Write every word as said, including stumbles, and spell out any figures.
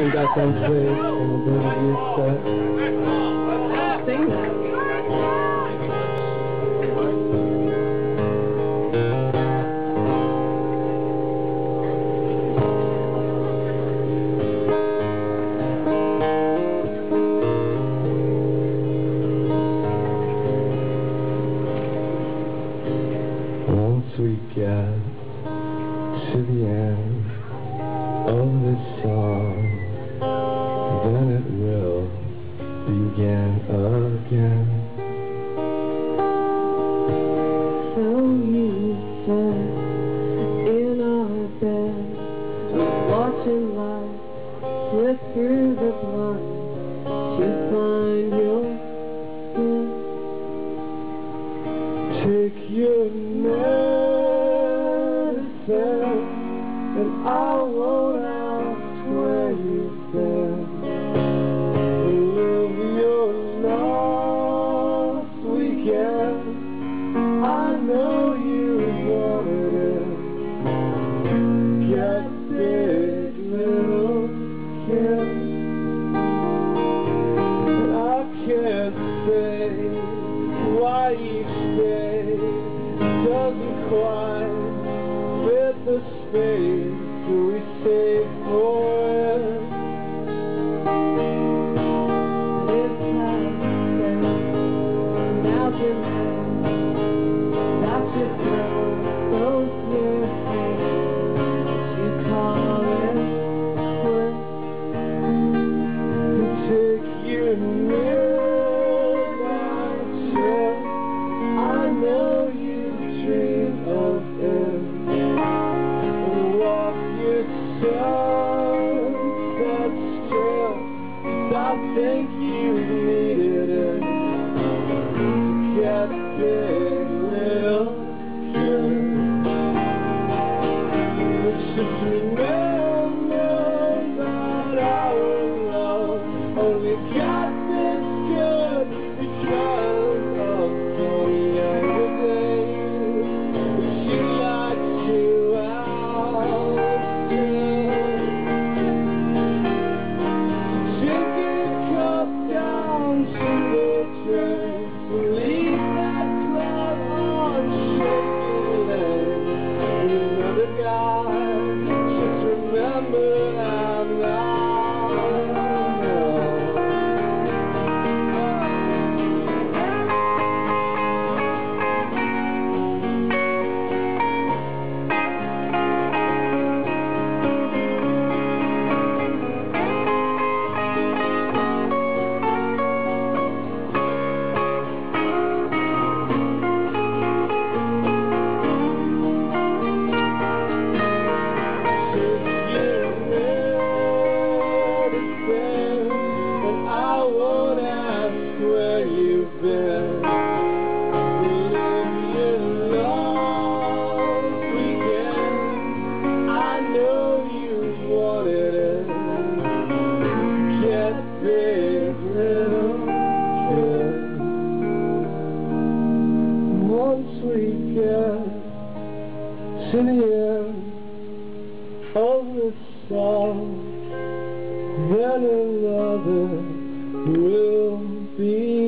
you got some place and we're going to use that. Sing that. Once we get to the end of this song, then it will begin again. So you sat in our bed, watching life slip through the blinds to find your skin. Take your medicine, and I won't ask where you've been. Live your last weekend. I know you wanted it. Get big, little kid. And I can't say why each day doesn't quite fit the space we save for it. It's past then, now you're there. That just now close your hands. You call it quits. Take your midnight trip. I know you dream of it. And walk your sunset strip. I think you needed it to get big, little kid. But just remember that our love only got this good because of the younger days. But she liked you out still. Take your cup down to the train and leave that club on shaky legs. Another guy, just remember I'm not. Where you've been. Live your last weekend. I know you wanted it. Get big, little kid. Once we get to the end of this song, then another will be